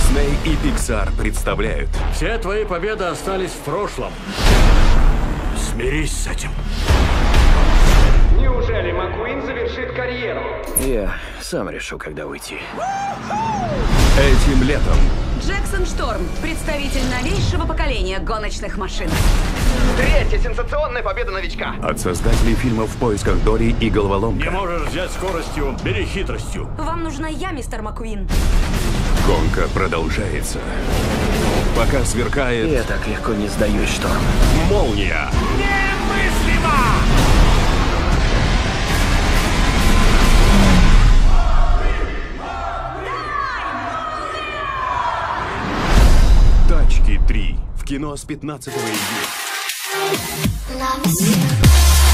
Дисней и Pixar представляют Все твои победы остались в прошлом. Смирись с этим. Неужели Маккуин завершит карьеру? Я сам решу, когда уйти. этим летом. Джексон Шторм, представитель новейшего поколения гоночных машин. Третья сенсационная победа новичка. От создателей фильмов «В поисках Дори» и Не «Головоломка». можешь взять скоростью, бери хитростью. Вам нужна я, мистер Маккуин. Гонка продолжается. Пока сверкает Я так легко не сдаюсь, Шторм. молния. «Тачки 3» в кино с 15 июля. Love is you.